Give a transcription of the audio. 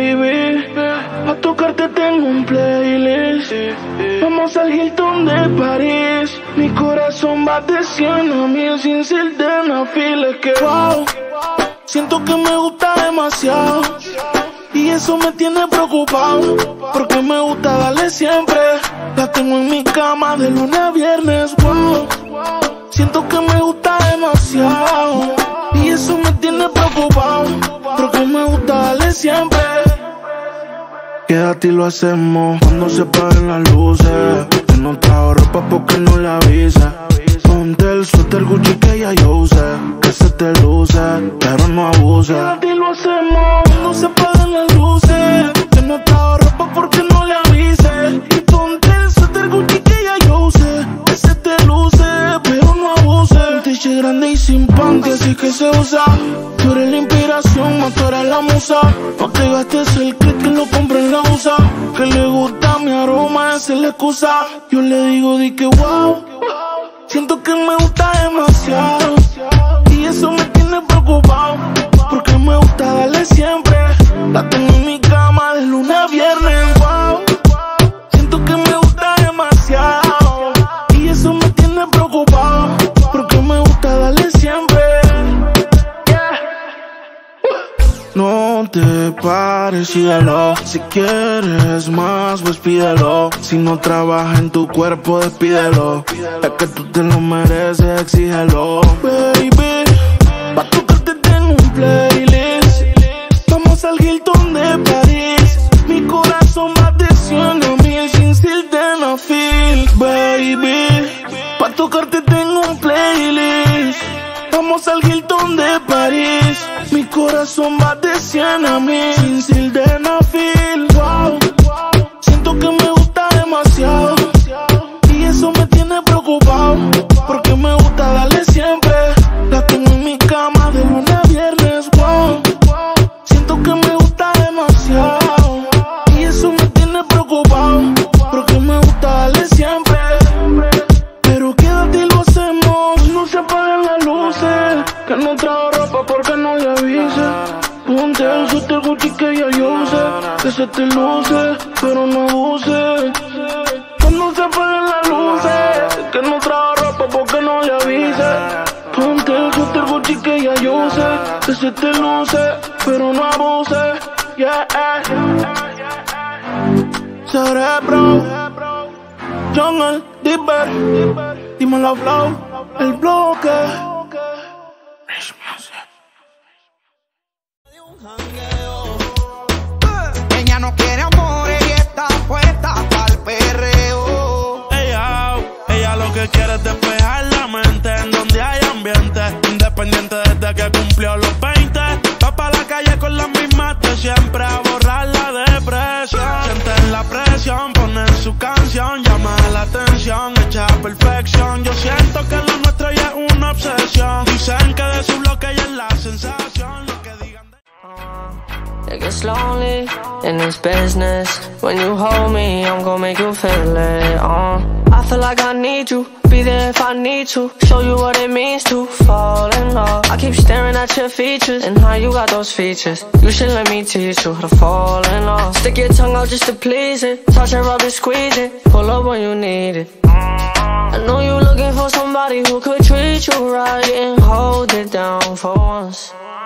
baby. A tocarte tengo un playlist. Vamos al Hilton de París. Mi corazón va de 100 a 1000 sin ser de una fila. Es que wow, siento que me gusta demasiado y eso me tiene preocupado, porque me gusta darle siempre. La tengo en mi cama de lunes a viernes. Wow, siento que me gusta demasiado y eso me tiene preocupado, porque me gusta darle siempre. Quédate y lo hacemos cuando se apaguen las luces. Que no trajo ropa porque no le avisa. Ponte el suéter Gucci que ya yo usé, que se te luce, pero no abuse. Quédate y lo hacemos cuando se apaguen las luces. Que no trajo ropa porque no le avise. Y ponte el suéter Gucci que ya yo usé, que se te luce, pero no abuse. Un t-shirt grande y sin panty, así que se usa. Tú eres la inspiración, más tú eres la musa. No te gastes el click que lo compré en la USA. Que le gusta mi aroma, esa es la excusa. Yo le digo, di que wow, siento que me gusta demasiado y eso me tiene preocupado, porque me gusta darle siempre. La tengo en mi cama de lunes a viernes. Wow, siento que me gusta demasiado y eso me tiene preocupado, porque me gusta darle siempre. No te pares, síguelo. Si quieres más, pues pídelo. Si no trabaja en tu cuerpo, despídelo. Es que tú te lo mereces, exígelo. Baby, pa' tocarte tengo un playlist. Vamos al Hilton de París. Mi corazón va de 100 a 1000 sin sildenafil. Baby, pa' tocarte tengo un playlist. Vamos al Hilton de París. Mi corazón va de 100 a 1000 sin sildenafil. Wow, siento que me gusta demasiado y eso me tiene preocupado, porque me gusta darle siempre. La tengo en mi cama de lunes a viernes. Wow, siento que me gusta demasiado y eso me tiene preocupado, porque me gusta darle siempre. Pero quédate y lo hacemos. No se apaguen las luces. Que no trajo ropa porque no le avise. Ponte el suéter Gucci que ya yo usé, que se te luce, pero no abuse. Cuando se apaguen las luces. Que no trajo ropa porque no le avise. Ponte el suéter Gucci que ya yo usé, que se te luce, pero no abuse. Yeah, Cerebro, Jungle, Dipper, dímelo flow, el bloque. Ella no quiere amores y está puesta pa'l perreo. Ella lo que quiere es despejar la mente en donde hay ambiente. Independiente desde que cumplió los 20. Va pa' la calle con las mismas de siempre a borrar la depresión. Sienten la presión, ponen su canción, llama la atención, hecha perfección. Yo siento que lo nuestro ya es una obsesión. Dicen que de su bloque ya es la sensación. Lo que digan It gets lonely in this business. When you hold me, I'm gonna make you feel it. I feel like I need you, be there if I need to. Show you what it means to fall in love. I keep staring at your features and how you got those features. You should let me teach you how to fall in love. Stick your tongue out just to please it. Touch it, rub it, squeeze it. Pull up when you need it. I know you looking for somebody who could treat you right and hold it down for once.